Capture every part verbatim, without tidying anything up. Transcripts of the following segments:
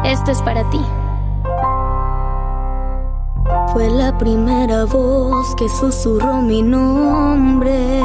Esto es para ti. Fue la primera voz que susurró mi nombre.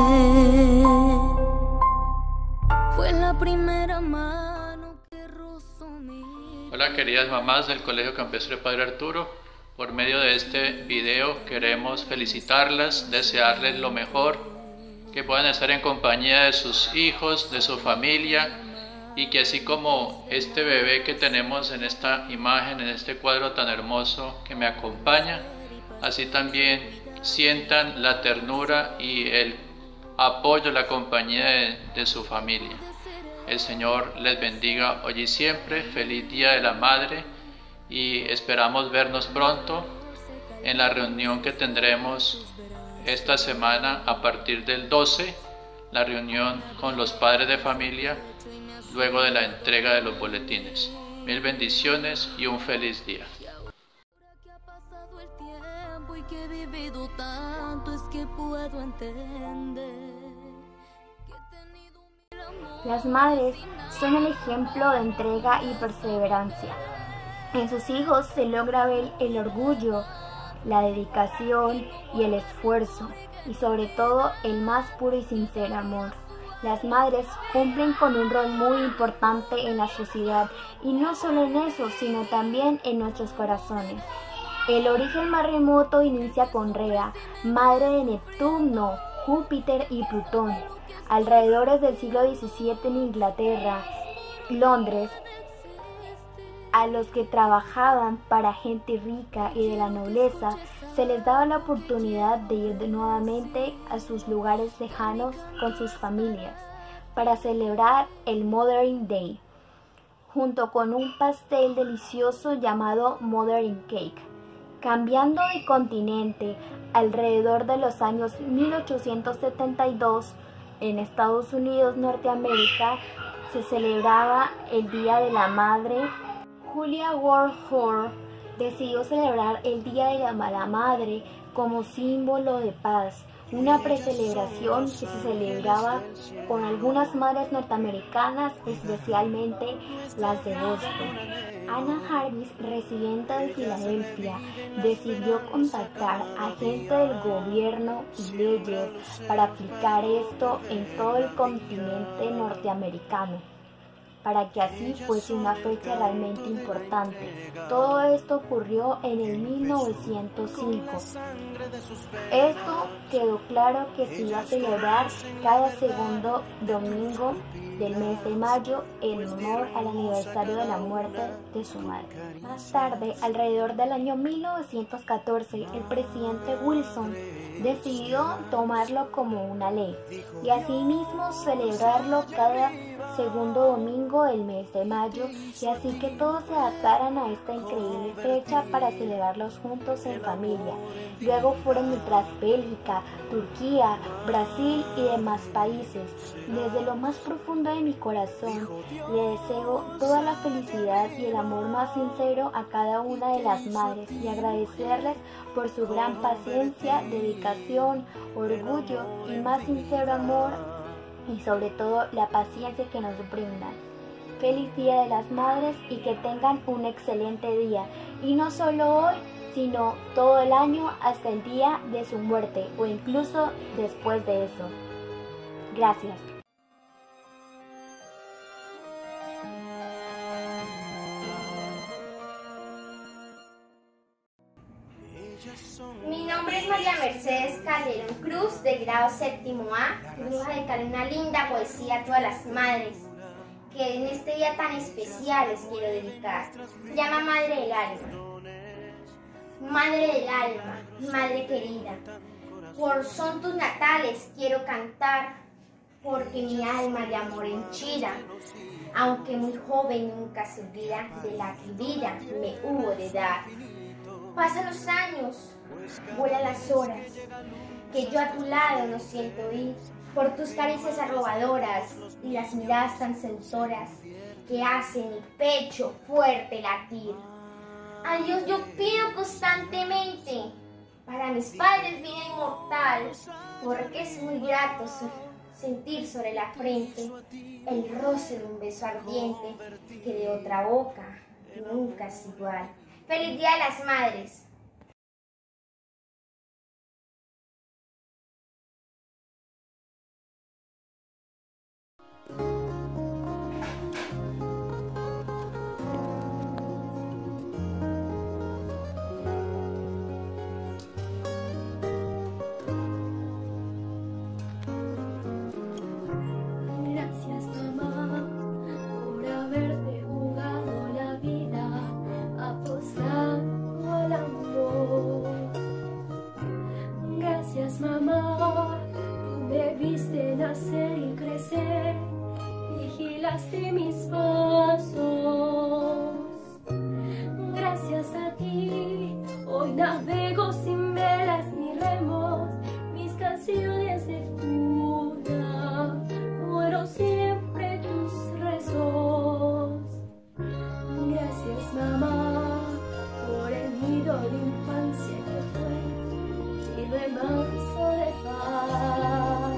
Fue la primera mano que rozó mi... Hola queridas mamás del Colegio Campestre Padre Arturo. Por medio de este video queremos felicitarlas, desearles lo mejor, que puedan estar en compañía de sus hijos, de su familia, y que así como este bebé que tenemos en esta imagen, en este cuadro tan hermoso que me acompaña, así también sientan la ternura y el apoyo, la compañía de, de su familia. El Señor les bendiga hoy y siempre. Feliz Día de la Madre, y esperamos vernos pronto en la reunión que tendremos esta semana a partir del doce, la reunión con los padres de familia luego de la entrega de los boletines. Mil bendiciones y un feliz día. Las madres son el ejemplo de entrega y perseverancia. En sus hijos se logra ver el orgullo, la dedicación y el esfuerzo, y sobre todo el más puro y sincero amor. Las madres cumplen con un rol muy importante en la sociedad, y no solo en eso, sino también en nuestros corazones. El origen más remoto inicia con Rea, madre de Neptuno, Júpiter y Plutón. Alrededor del siglo diecisiete en Inglaterra, Londres, a los que trabajaban para gente rica y de la nobleza, se les daba la oportunidad de ir nuevamente a sus lugares lejanos con sus familias para celebrar el Mothering Day, junto con un pastel delicioso llamado Mothering Cake. Cambiando de continente, alrededor de los años mil ochocientos setenta y dos, en Estados Unidos, Norteamérica, se celebraba el Día de la Madre. Julia Ward Hoare decidió celebrar el Día de la Madre como símbolo de paz, una precelebración que se celebraba con algunas madres norteamericanas, especialmente las de Boston. Anna Jarvis, residente de Filadelfia, decidió contactar a gente del gobierno y leyes para aplicar esto en todo el continente norteamericano, para que así fuese una fecha realmente importante. Todo esto ocurrió en el mil novecientos cinco. Esto quedó claro que se iba a celebrar cada segundo domingo del mes de mayo en honor al aniversario de la muerte de su madre. Más tarde, alrededor del año mil novecientos catorce, el presidente Wilson decidió tomarlo como una ley y asimismo celebrarlo cada segundo domingo del mes de mayo, y así que todos se adaptaran a esta increíble fecha para celebrarlos juntos en familia. Luego fueron detrás Bélgica, Turquía, Brasil y demás países. Desde lo más profundo de mi corazón le deseo toda la felicidad y el amor más sincero a cada una de las madres, y agradecerles por su gran paciencia, dedicación, orgullo y más sincero amor, y sobre todo la paciencia que nos brindan. Feliz Día de las Madres, y que tengan un excelente día, y no solo hoy, sino todo el año hasta el día de su muerte, o incluso después de eso. Gracias. Mi nombre es María Mercedes Calderón Cruz, de grado séptimo A. Vengo a dedicar una linda poesía a todas las madres, que en este día tan especial les quiero dedicar. Se llama Madre del Alma. Madre del alma, madre querida, por son tus natales quiero cantar, porque mi alma de amor henchida, aunque muy joven nunca se olvida de la que vida me hubo de dar. Pasan los años, vuelan las horas, que yo a tu lado no siento ir, por tus caricias arrobadoras y las miradas tan seductoras que hacen mi pecho fuerte latir. A Dios yo pido constantemente, para mis padres vida inmortal, porque es muy grato sentir sobre la frente el roce de un beso ardiente que de otra boca nunca es igual. ¡Feliz Día de las Madres! Mamá, tú me viste nacer y crecer, vigilaste mis pasos. Gracias a ti, hoy navego sin velas ni remos, mis canciones de cuna fueron siempre tus rezos. Gracias, mamá, por el nido de infancia que fue mi remanso de paz.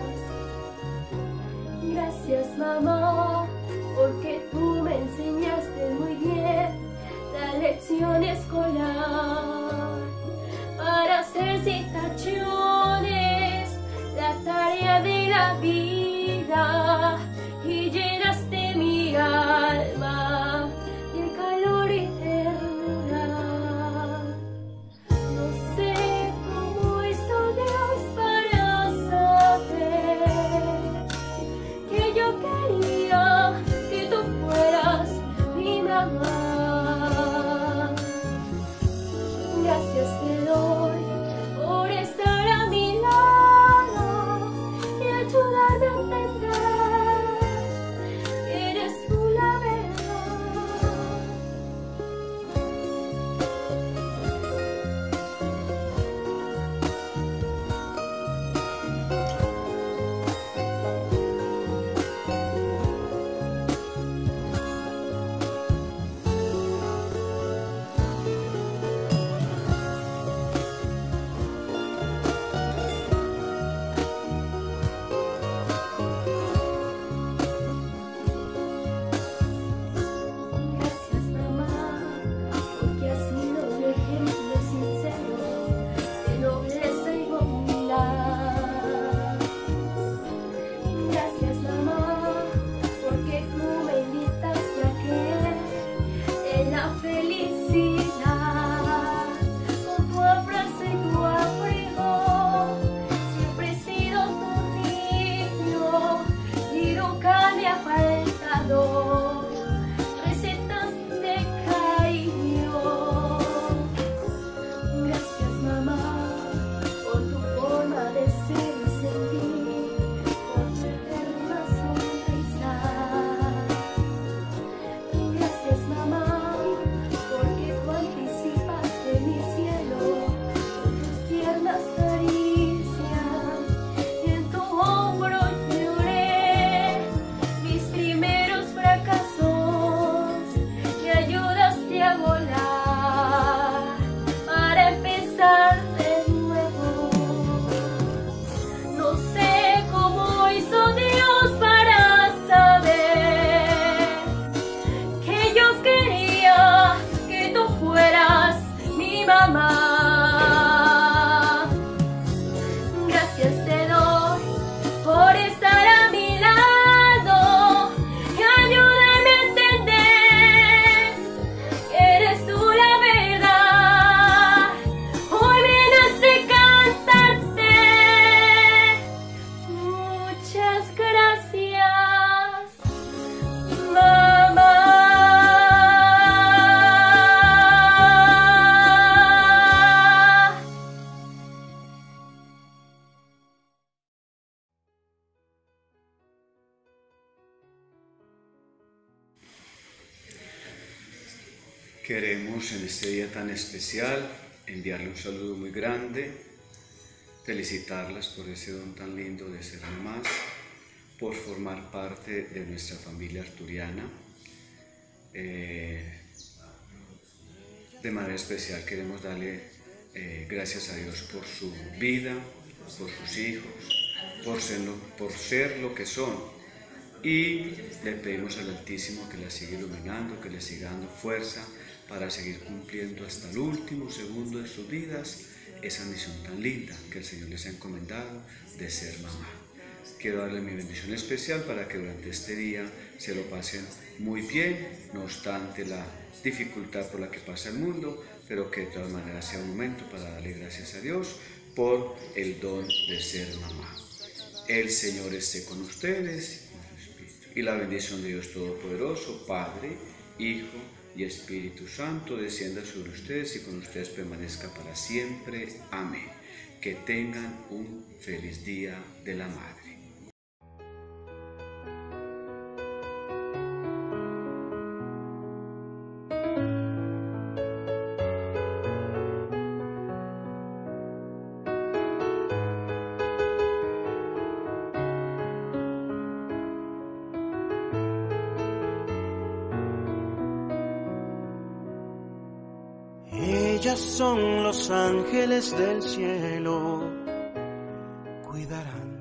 Gracias, mamá, porque tú me enseñaste muy bien la lección escolar para hacer sin tachones la tarea de la vida, y llenaste mi alma de calor y ternura. No sé cómo hizo Dios para saber que yo quería que tú fueras mi mamá. Gracias te doy por estar a mi lado y ayudarme a entender que eres tú la verdad. Gracias, mamá, porque has sido un ejemplo sincero de nobleza y bondad. Gracias, mamá, porque tú me invitaste a creer en la felicidad. Con tu abrazo y tu abrigo siempre he sido tu niño y nunca me ha faltado recetas de cariño. Gracias, mamá, por tu forma de ser y sentir, por tu eterna sonrisa. Gracias, mamá, porque tú anticipaste mi cielo con tus tiernas caricias, y en tu hombro lloré mis primeros fracasos, me ayudaste a volar para empezar de nuevo. No sé cómo hizo Dios para saber que yo quería que tú fueras mi mamá. Gracias te doy por estar a mi lado y ayudarme a entender que eres tú la verdad. Hoy me nace cantarte. Muchas gracias, mamá. Queremos en este día tan especial enviarle un saludo muy grande, felicitarlas por ese don tan lindo de ser mamás, por formar parte de nuestra familia arturiana. Eh, de manera especial queremos darle eh, gracias a Dios por su vida, por sus hijos, por ser, lo, por ser lo que son. Y le pedimos al Altísimo que la siga iluminando, que le siga dando fuerza para seguir cumpliendo hasta el último segundo de sus vidas esa misión tan linda que el Señor les ha encomendado de ser mamá. Quiero darle mi bendición especial para que durante este día se lo pasen muy bien, no obstante la dificultad por la que pasa el mundo, pero que de todas maneras sea un momento para darle gracias a Dios por el don de ser mamá. El Señor esté con ustedes y la bendición de Dios Todopoderoso, Padre, Hijo y Espíritu Santo, descienda sobre ustedes y con ustedes permanezca para siempre. Amén. Que tengan un feliz día de la Madre. Ellas son los ángeles del cielo, cuidarán